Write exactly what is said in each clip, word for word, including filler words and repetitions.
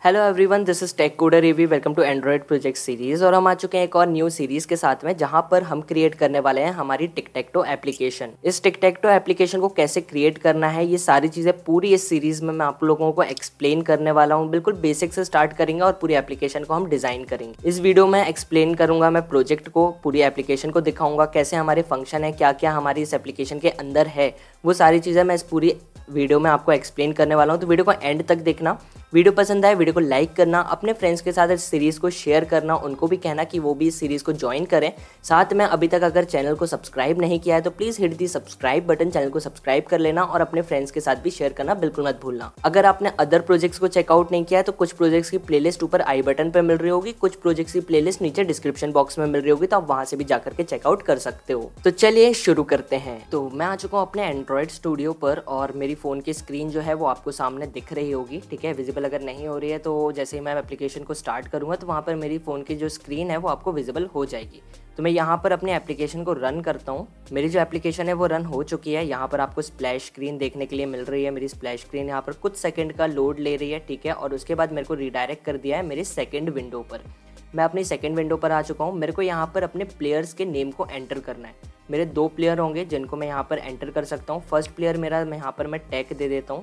Hello everyone, this is tech coder AV. Welcome to Android project series. और हम आ चुके हैं एक और न्यू सीरीज़ के साथ में, जहां पर हम क्रिएट करने वाले हैं हमारी टिकटैक्टो एप्लीकेशन। इस टिकटैक्टो एप्लीकेशन को कैसे क्रिएट करना है, ये सारी चीज़ें पूरी इस सीरीज़ में मैं आप लोगों को एक्सप्लेन करने वाला हूँ। बिल्कुल बेसिक से स्टार्ट करेंगे और पूरी एप्लीकेशन को हम डिज़ाइन करेंगे। इस वीडियो में एक्सप्लेन करूँगा मैं प्रोजेक्ट को, पूरी एप्लीकेशन को दिखाऊँगा, कैसे हमारे फंक्शन है, क्या क्या हमारी इस एप्लीकेशन के अंदर है, वो सारी चीज़ें मैं इस पूरी वीडियो में आपको एक्सप्लेन करने वाला हूँ। तो वीडियो को एंड तक देखना। वीडियो पसंद आए वीडियो को लाइक करना, अपने फ्रेंड्स के साथ इस सीरीज़ को शेयर करना, उनको भी कहना कि वो भी इस सीरीज़ को ज्वाइन करें। साथ में अभी तक अगर चैनल को सब्सक्राइब नहीं किया है तो please hit the subscribe button, channel को सब्सक्राइब कर लेना और अपने फ्रेंड्स के साथ भी शेयर करना बिल्कुल मत भूलना। अगर आपने अदर प्रोजेक्ट्स को चेकआउट नहीं किया है तो कुछ प्रोजेक्ट्स की प्लेलिस्ट ऊपर आई बटन पर मिल रही होगी, कुछ प्रोजेक्ट्स की प्लेलिस्ट नीचे डिस्क्रिप्शन बॉक्स में मिल रही होगी, तो आप वहाँ से भी जाकर के चेकआउट कर सकते हो। तो चलिए शुरू करते हैं। तो मैं आ चुका हूँ अपने एंड्रॉयड स्टूडियो पर और मेरी फ़ोन की स्क्रीन जो है वो आपको सामने दिख रही होगी। ठीक है, विजिबल अगर नहीं हो रही है तो जैसे ही मैं एप्लीकेशन को स्टार्ट करूंगा तो वहाँ पर मेरी फ़ोन की जो स्क्रीन है वो आपको विजिबल हो जाएगी। तो मैं यहाँ पर अपनी एप्लीकेशन को रन करता हूँ। मेरी जो एप्लीकेशन है वो रन हो चुकी है। यहाँ पर आपको स्प्लैश स्क्रीन देखने के लिए मिल रही है। मेरी स्प्लैश स्क्रीन यहाँ पर कुछ सेकंड का लोड ले रही है। ठीक है, और उसके बाद मेरे को रिडायरेक्ट कर दिया है मेरे सेकेंड विंडो पर। मैं अपनी सेकेंड विंडो पर आ चुका हूँ। मेरे को यहाँ पर अपने प्लेयर्स के नेम को एंटर करना है। मेरे दो प्लेयर होंगे जिनको मैं यहाँ पर एंटर कर सकता हूँ। फर्स्ट प्लेयर मेरा, मैं यहाँ पर मैं टैग दे देता हूँ,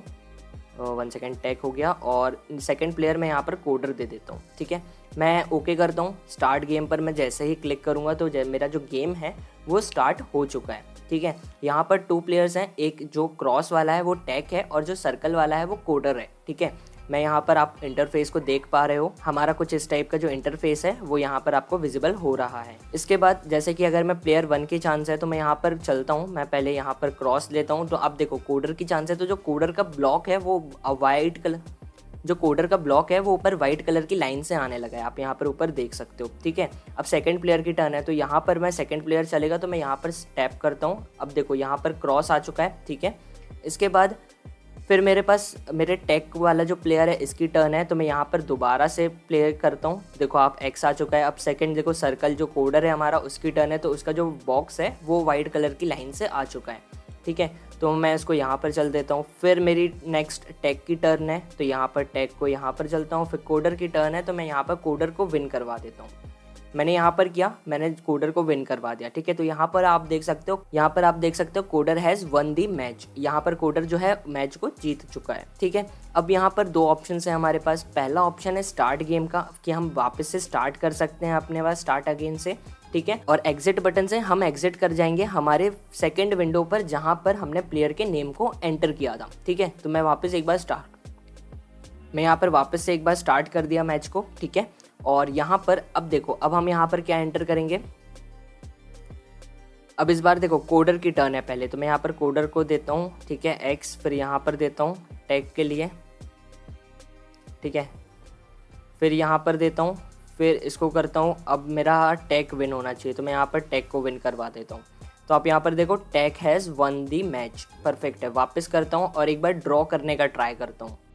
वन सेकेंड टैग हो गया। और सेकंड प्लेयर मैं यहाँ पर कोडर दे देता हूँ। ठीक है, मैं ओके करता हूँ। स्टार्ट गेम पर मैं जैसे ही क्लिक करूँगा तो मेरा जो गेम है वो स्टार्ट हो चुका है। ठीक है, यहाँ पर टू प्लेयर्स हैं, एक जो क्रॉस वाला है वो टैग है और जो सर्कल वाला है वो कोडर है। ठीक है, मैं यहाँ पर आप इंटरफेस को देख पा रहे हो। हमारा कुछ इस टाइप का जो इंटरफेस है वो यहाँ पर आपको विजिबल हो रहा है। इसके बाद जैसे कि अगर मैं प्लेयर वन की चांस है तो मैं यहाँ पर चलता हूँ। मैं पहले यहाँ पर क्रॉस लेता हूँ तो अब देखो कोडर की चांस है, तो जो कोडर का ब्लॉक है वो वाइट कलर जो कोडर का ब्लॉक है वो ऊपर वाइट कलर की लाइन से आने लगा है। आप यहाँ पर ऊपर देख सकते हो। ठीक है, अब सेकंड प्लेयर की टर्न है तो यहाँ पर मैं सेकंड प्लेयर चलेगा तो मैं यहाँ पर टैप करता हूँ। अब देखो यहाँ पर क्रॉस आ चुका है। ठीक है, इसके बाद फिर मेरे पास मेरे टैग वाला जो प्लेयर है इसकी टर्न है तो मैं यहाँ पर दोबारा से प्ले करता हूँ। देखो आप एक्स आ चुका है। अब सेकंड देखो सर्कल जो कोडर है हमारा उसकी टर्न है तो उसका जो बॉक्स है वो वाइट कलर की लाइन से आ चुका है। ठीक है, तो मैं इसको यहाँ पर चल देता हूँ। फिर मेरी नेक्स्ट टैग की टर्न है तो यहाँ पर टैग को यहाँ पर चलता हूँ। फिर कोडर की टर्न है तो मैं यहाँ पर कोडर को विन करवा देता हूँ। मैंने यहाँ पर किया, मैंने कोडर को विन करवा दिया। ठीक है, तो यहाँ पर आप देख सकते हो यहाँ पर आप देख सकते हो coder has won the match. यहाँ पर कोडर जो है मैच को जीत चुका है। ठीक है, अब यहाँ पर दो ऑप्शन है हमारे पास। पहला ऑप्शन है स्टार्ट गेम का, कि हम वापस से स्टार्ट कर सकते हैं अपने पास स्टार्ट अगेन से। ठीक है, और एग्जिट बटन से हम एग्जिट कर जाएंगे हमारे सेकेंड विंडो पर जहाँ पर हमने प्लेयर के नेम को एंटर किया था। ठीक है, तो मैं वापस एक बार स्टार्ट मैं यहाँ पर वापस से एक बार स्टार्ट कर दिया मैच को। ठीक है, और यहाँ पर अब देखो अब हम यहाँ पर क्या एंटर करेंगे। अब इस बार देखो कोडर की टर्न है पहले, तो मैं यहाँ पर कोडर को देता हूँ। ठीक है, एक्स, फिर यहाँ पर देता हूँ टैग के लिए। ठीक है, फिर यहाँ पर देता हूँ, फिर इसको करता हूँ। अब मेरा टैग विन होना चाहिए तो मैं यहाँ पर टैग को विन करवा देता हूँ। तो आप यहाँ पर देखो tag has won the match, perfect है। वापस करता हूँ और एक बार ड्रॉ करने का ट्राई करता हूँ।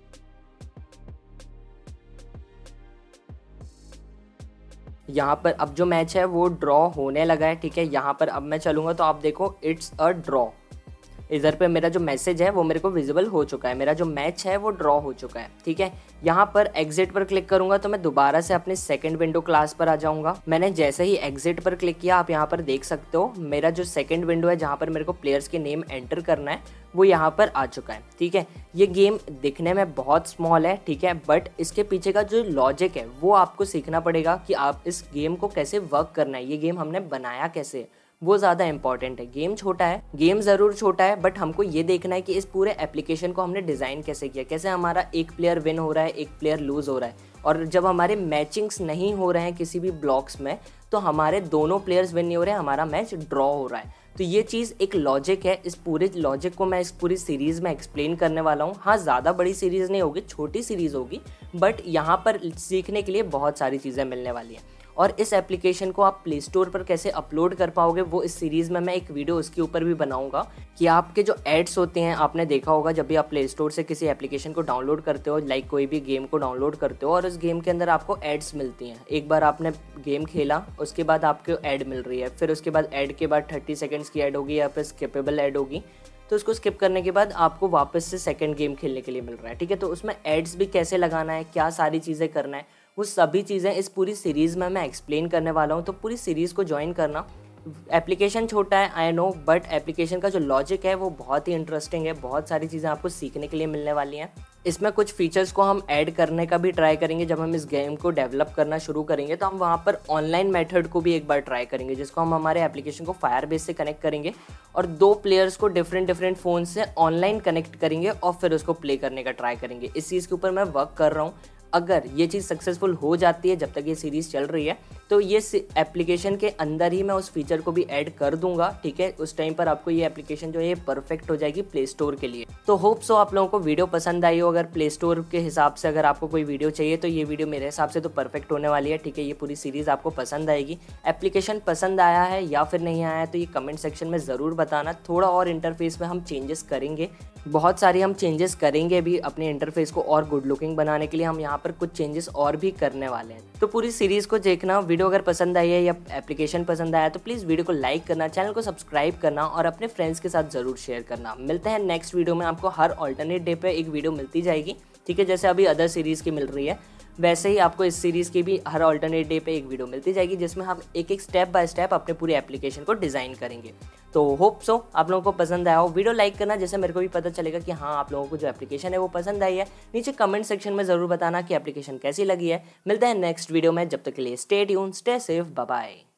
यहाँ पर अब जो मैच है वो ड्रॉ होने लगा है। ठीक है, यहाँ पर अब मैं चलूँगा तो आप देखो इट्स अ ड्रॉ। इधर पे मेरा जो मैसेज है वो मेरे को विजिबल हो चुका है, मेरा जो मैच है वो ड्रॉ हो चुका है। ठीक है, यहाँ पर एग्जिट पर क्लिक करूंगा तो मैं दोबारा से अपने सेकंड विंडो क्लास पर आ जाऊंगा। मैंने जैसे ही एग्जिट पर क्लिक किया आप यहाँ पर देख सकते हो मेरा जो सेकंड विंडो है जहाँ पर मेरे को प्लेयर्स के नेम एंटर करना है वो यहाँ पर आ चुका है। ठीक है, ये गेम दिखने में बहुत स्मॉल है। ठीक है, बट इसके पीछे का जो लॉजिक है वो आपको सीखना पड़ेगा कि आप इस गेम को कैसे वर्क करना है, ये गेम हमने बनाया कैसे, वो ज़्यादा इंपॉर्टेंट है। गेम छोटा है, गेम ज़रूर छोटा है, बट हमको ये देखना है कि इस पूरे एप्लीकेशन को हमने डिज़ाइन कैसे किया, कैसे हमारा एक प्लेयर विन हो रहा है, एक प्लेयर लूज़ हो रहा है। और जब हमारे मैचिंग्स नहीं हो रहे हैं किसी भी ब्लॉक्स में तो हमारे दोनों प्लेयर्स विन नहीं हो रहे हैं, हमारा मैच ड्रॉ हो रहा है। तो ये चीज़ एक लॉजिक है। इस पूरे लॉजिक को मैं इस पूरी सीरीज़ में एक्सप्लेन करने वाला हूँ। हाँ, ज़्यादा बड़ी सीरीज़ नहीं होगी, छोटी सीरीज़ होगी, बट यहाँ पर सीखने के लिए बहुत सारी चीज़ें मिलने वाली हैं। और इस एप्लीकेशन को आप प्ले स्टोर पर कैसे अपलोड कर पाओगे वो इस सीरीज़ में मैं एक वीडियो उसके ऊपर भी बनाऊंगा। कि आपके जो एड्स होते हैं, आपने देखा होगा जब भी आप प्ले स्टोर से किसी एप्लीकेशन को डाउनलोड करते हो, लाइक कोई भी गेम को डाउनलोड करते हो और उस गेम के अंदर आपको एड्स मिलती हैं। एक बार आपने गेम खेला उसके बाद आपको ऐड मिल रही है, फिर उसके बाद ऐड के बाद थर्टी सेकेंड्स की ऐड होगी या फिर स्किपेबल ऐड होगी। तो उसको स्किप करने के बाद आपको वापस से सेकंड गेम खेलने के लिए मिल रहा है, ठीक है। तो उसमें एड्स भी कैसे लगाना है, क्या सारी चीज़ें करना है, वो सभी चीज़ें इस पूरी सीरीज़ में मैं एक्सप्लेन करने वाला हूँ। तो पूरी सीरीज़ को ज्वाइन करना। एप्लीकेशन छोटा है आई नो, बट एप्लीकेशन का जो लॉजिक है वो बहुत ही इंटरेस्टिंग है। बहुत सारी चीज़ें आपको सीखने के लिए मिलने वाली हैं। इसमें कुछ फीचर्स को हम ऐड करने का भी ट्राई करेंगे। जब हम इस गेम को डेवलप करना शुरू करेंगे तो हम वहाँ पर ऑनलाइन मेथड को भी एक बार ट्राई करेंगे, जिसको हम हमारे एप्लीकेशन को फायरबेस से कनेक्ट करेंगे और दो प्लेयर्स को डिफरेंट डिफरेंट फ़ोन से ऑनलाइन कनेक्ट करेंगे और फिर उसको प्ले करने का ट्राई करेंगे। इस चीज़ के ऊपर मैं वर्क कर रहा हूँ। अगर ये चीज़ सक्सेसफुल हो जाती है जब तक ये सीरीज़ चल रही है, तो ये एप्लीकेशन के अंदर ही मैं उस फीचर को भी ऐड कर दूंगा, ठीक है। उस टाइम पर आपको ये एप्लीकेशन जो है ये परफेक्ट हो जाएगी प्ले स्टोर के लिए। तो होप सो आप लोगों को वीडियो पसंद आई हो। अगर प्ले स्टोर के हिसाब से अगर आपको कोई वीडियो चाहिए तो ये वीडियो मेरे हिसाब से तो परफेक्ट होने वाली है, ठीक है। ये पूरी सीरीज़ आपको पसंद आएगी। एप्लीकेशन पसंद आया है या फिर नहीं आया है तो ये कमेंट सेक्शन में ज़रूर बताना। थोड़ा और इंटरफेस में हम चेंजेस करेंगे, बहुत सारी हम चेंजेस करेंगे भी अपने इंटरफेस को और गुड लुकिंग बनाने के लिए। हम यहाँ पर कुछ चेंजेस और भी करने वाले हैं। तो पूरी सीरीज़ को देखना। वीडियो अगर पसंद आई है या एप्लीकेशन पसंद आया तो प्लीज़ वीडियो को लाइक करना, चैनल को सब्सक्राइब करना और अपने फ्रेंड्स के साथ ज़रूर शेयर करना। मिलते हैं नेक्स्ट वीडियो में। आपको हर ऑल्टरनेट डे पे एक वीडियो मिलती जाएगी, ठीक है। जैसे अभी अदर सीरीज़ की मिल रही है वैसे ही आपको इस सीरीज़ की भी हर ऑल्टरनेट डे पे एक वीडियो मिलती जाएगी, जिसमें हम एक एक स्टेप बाय स्टेप अपने पूरे एप्लीकेशन को डिज़ाइन करेंगे। तो होप सो आप लोगों को पसंद आया हो। वीडियो लाइक करना, जैसे मेरे को भी पता चलेगा कि हाँ आप लोगों को जो एप्लीकेशन है वो पसंद आई है। नीचे कमेंट सेक्शन में ज़रूर बताना कि एप्लीकेशन कैसी लगी है। मिलते हैं नेक्स्ट वीडियो में, जब तक के लिए stay tune, stay safe, bye bye.